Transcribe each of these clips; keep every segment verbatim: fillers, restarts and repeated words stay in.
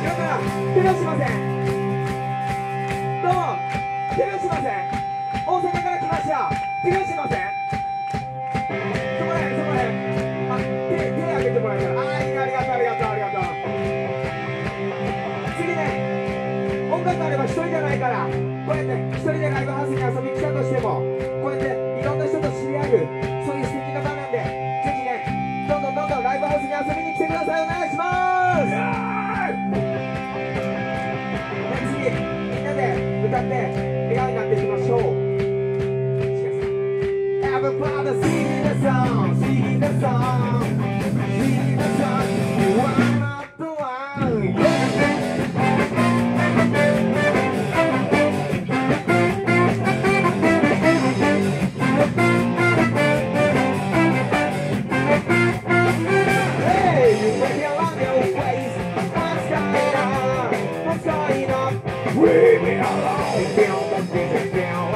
から手拍子しません。どうも手拍子しません。大阪から来ました手拍子しません。そこらへんそこらへん、あ手手挙げてもらえたら、あーいいね、ありがとうありがとうありがとう。次ね、音楽あれば一人じゃないから、こうやって一人でライブハウスに遊びに来たとしても、こうやっていろんな人と知り合う、そういう素敵な場なんで、ぜひね、どんどんどんどんライブハウスに遊びに来てください。お願いします。次みんなで歌って笑顔になっていきましょう。Everybody sing the song, sing the song, sing the song. You are not the one. Hey, you put your on your face. What's going on? What's going on? Leave me alone. Feel the beat down.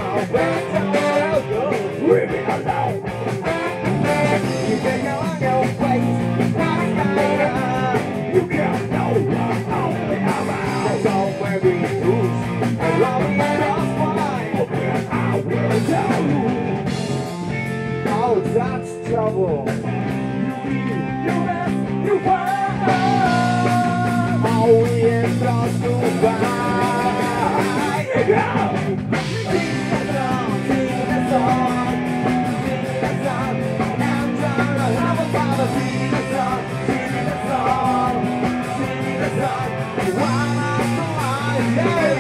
Leave me alone. You take your on your face. What's going on? You can't know what only about. That's all where we lose. And love we lost why. Okay, I will tell you. Oh, that's trouble. You mess, you find. Oh, we ain't lost to buy. Here you go. Sing the song, sing the song, sing the song. I'm trying to have a father. Sing the song, sing the song, sing the song. Why not the life?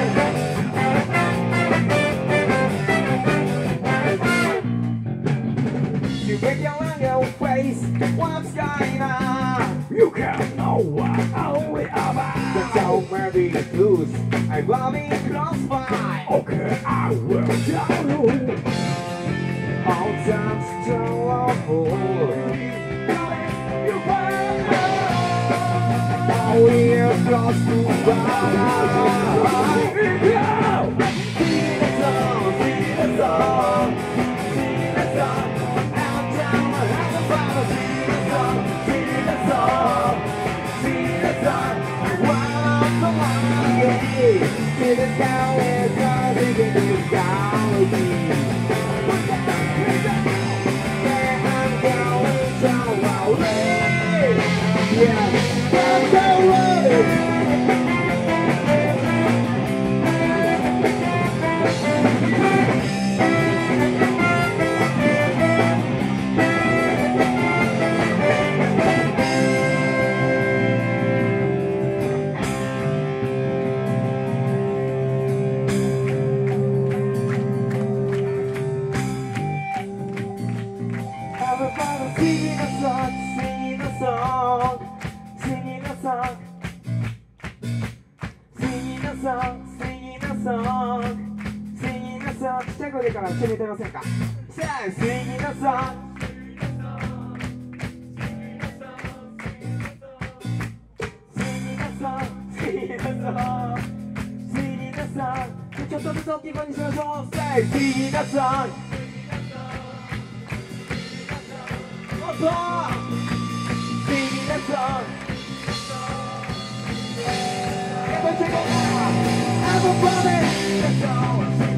You get your on your face. What's going on? You can't know what only about. That's how many lose. I'm loving close by. Okay, I will tell you. All time's trouble. You find all we have lost to buy. Sing the song, sing the song, sing the song. I'm down, I'm about to sing the song, sing the song, sing the song. One of the one, yeah. Sing it down, it's all we can do down with me. Yeah, I'm going down, yeah, I'm going. Everybody singing a song, singing a song, singing a song, singing a song, singing a song, singing a song. ちっちゃい声でから一緒に歌いませんか？さあ、singing a song, singing a song, singing a song, singing a song. ちょっとずつ大きい声にしましょう。さあ、singing a song. Singing a song. Everybody, everybody, let's go.